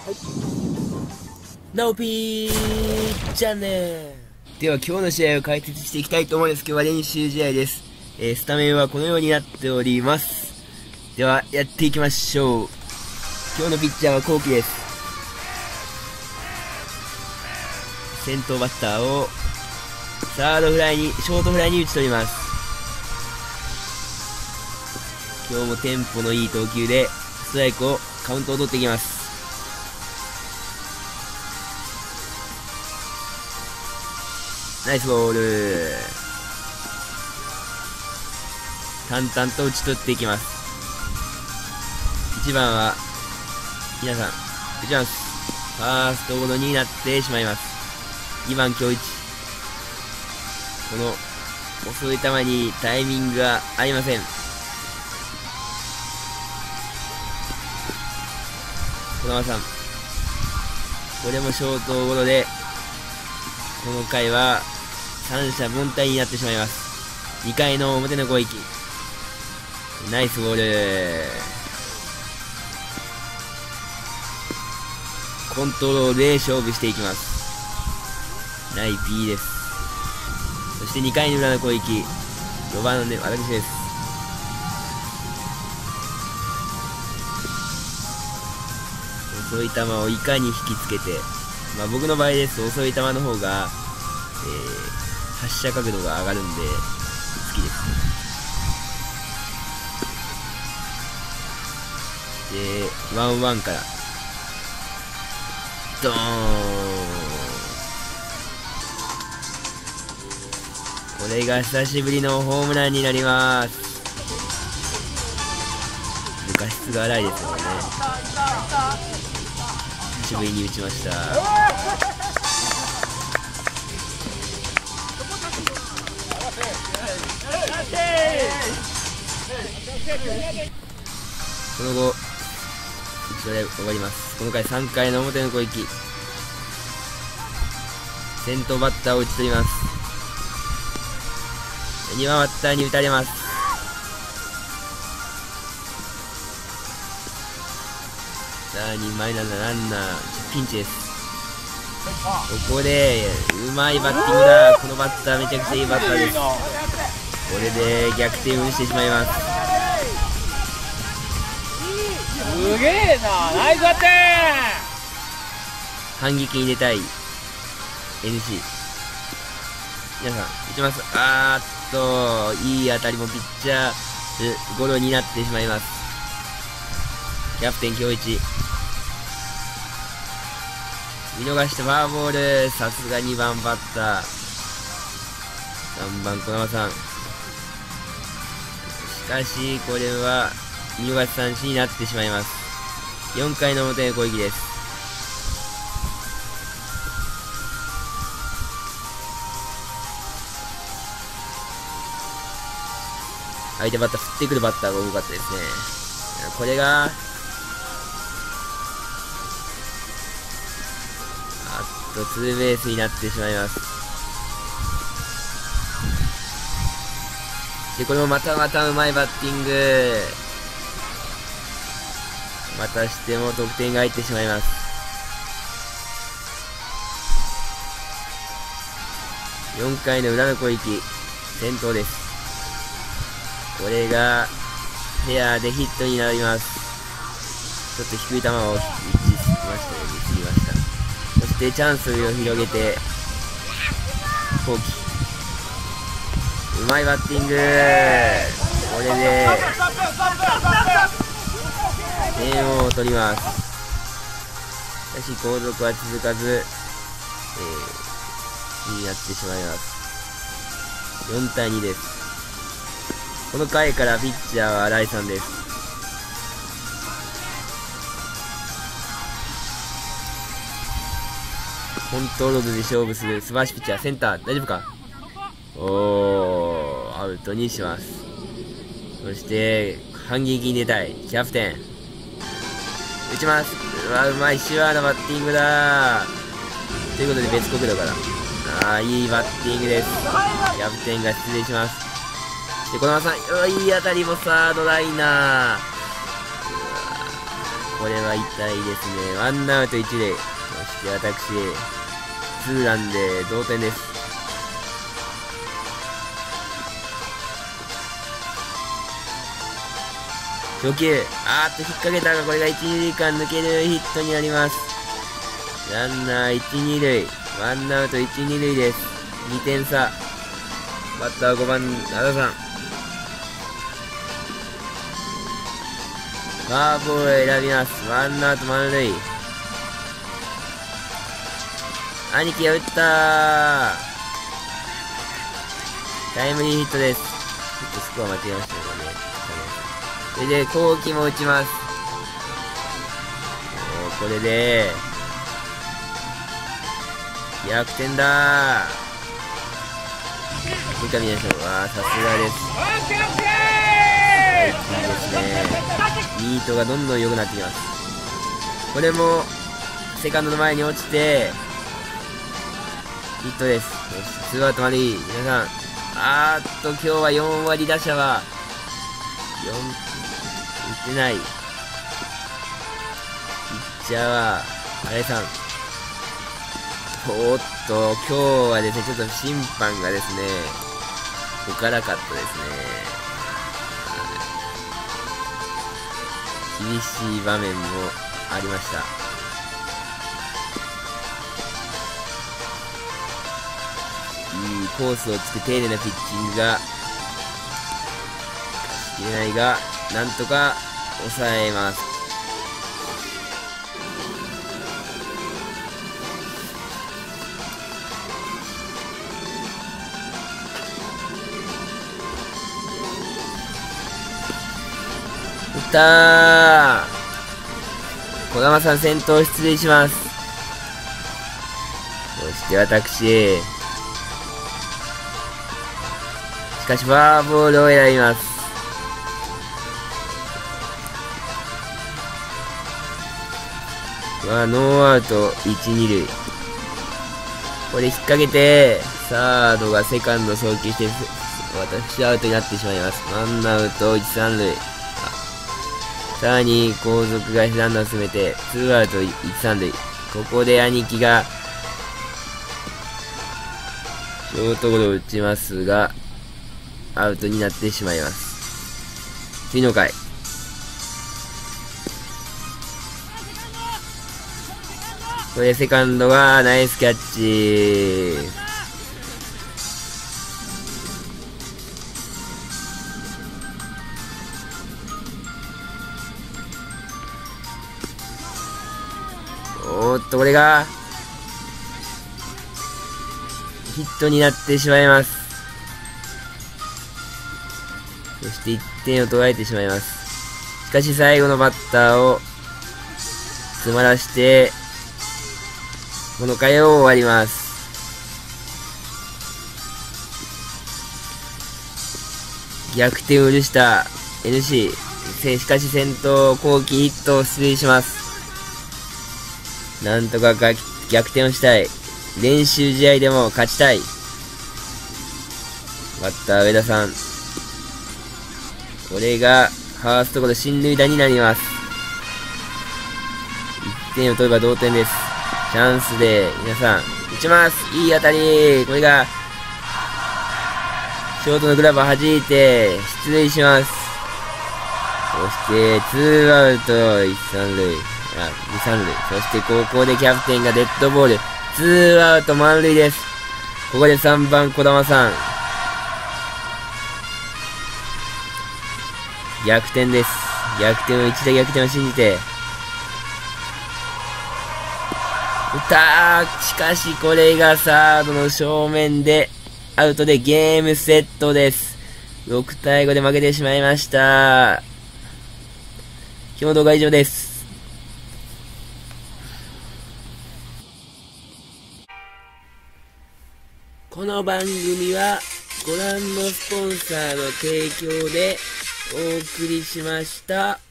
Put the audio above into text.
ナオピーチャンネルでは今日の試合を解説していきたいと思います。今日は練習試合です。スタメンはこのようになっております。ではやっていきましょう。今日のピッチャーはコウキです。先頭バッターをショートフライに打ち取ります。今日もテンポのいい投球でストライクをカウントを取っていきます。ナイスボール。淡々と打ち取っていきます。1番は皆さん打ちます。ファーストゴロになってしまいます。2番京一、この遅い球にタイミングがありません。児玉さん、これもショートゴロでこの回は三者凡退になってしまいます。2回の表の攻撃、ナイスボール。コントロールで勝負していきます。ナイピーです。そして2回の裏の攻撃、4番の私です。遅い球をいかに引きつけて、僕の場合ですと遅い球の方が、発射角度が上がるんで好きです。で、1-1からドーン。これが久しぶりのホームランになります。画質が荒いですよね。久しぶりに打ちました。その後一度で終わります。この回3回の表の攻撃、先頭バッターを打ち取ります。2番バッターに打たれます。さあ2枚ランナーピンチです。ここでうまいバッティングだ。このバッターめちゃくちゃいいバッターです。これで逆転をしてしまいます。 すげえな、ナイスバッテン。 反撃に出たい NC、 皆さん打ちます。いい当たりもピッチャーゴロになってしまいます。キャプテン京一、見逃してフォアボール。さすが2番バッター。3番児玉さん、しかしこれは見逃し三振になってしまいます。4回の表の攻撃です。相手バッター振ってくるバッターが多かったですね。これがツーベースになってしまいます。でこれもまたうまいバッティング。またしても得点が入ってしまいます。4回の裏の攻撃、先頭です。これがフェアでヒットになります。ちょっと低い球を打ちすぎました。そしてチャンスを広げてコウキ、うまいバッティング。これで点を取ります。しかし後続は続かず、になってしまいます。4対2です。この回からピッチャーは新井さんです。コントロールで勝負する素晴らしいピッチャー。センター大丈夫か。アウトにします。そして反撃に出たいキャプテン、打ちます。うまいシュアーなバッティングだ。ということで別国土からいいバッティングです。キャプテンが失礼します。で児玉さん、いい当たりもサードライナー。 これは痛いですね。ワンアウト一塁。そして私、ツーランで同点です。初球、引っ掛けたが、これが1、2塁間抜けるヒットになります。ランナー1、2塁。ワンアウト1、2塁です。2点差。バッター5番、和田さん。フォアボールを選びます。ワンアウト満塁。兄貴が打ったー。タイムリーヒットです。ちょっとスコア間違えましたね、これで、後期も打ちます。これで、逆転だー。三上選手、さすがです。いいですね。ミートがどんどん良くなってきます。これも、セカンドの前に落ちて、ヒットです。ツーアウトまでいい。皆さん、今日は4割打者は、打ってない。ピッチャーは、新井さん。おっと、今日はですね、ちょっと審判がですね、おからかったですね。厳しい場面もありました。いいコースをつく丁寧なピッチングが、しきれないが、なんとか抑えます。打ったー。児玉さん先頭出塁します。そして私、しかしフォアボールを選びます。ノーアウト1、2塁。これ引っ掛けて、サードがセカンド送球して、私アウトになってしまいます。ワンアウト1、3塁。さらに後続がランナーを進めて、ツーアウト1、3塁。ここで兄貴が、ショートゴロを打ちますが、アウトになってしまいます。次の回。これセカンドがナイスキャッチ。これがヒットになってしまいます。そして1点を取られてしまいます。しかし最後のバッターを詰まらして、この回を終わります。逆転を許した NC。しかし先頭後期ヒットを出塁します。なんとか逆転をしたい。練習試合でも勝ちたい。バッター上田さん。これがファーストゴロ進塁打になります。1点を取れば同点です。チャンスで皆さん打ちます。いい当たり。これがショートのグラブを弾いて出塁します。そしてツーアウト1、3塁。2、3塁。そしてここでキャプテンがデッドボール。ツーアウト満塁です。ここで3番児玉さん。逆転です。逆転を一打逆転を信じて。打ったー。しかしこれがサードの正面でアウトでゲームセットです。6対5で負けてしまいました。今日の動画は以上です。この番組はご覧のスポンサーの提供でお送りしました。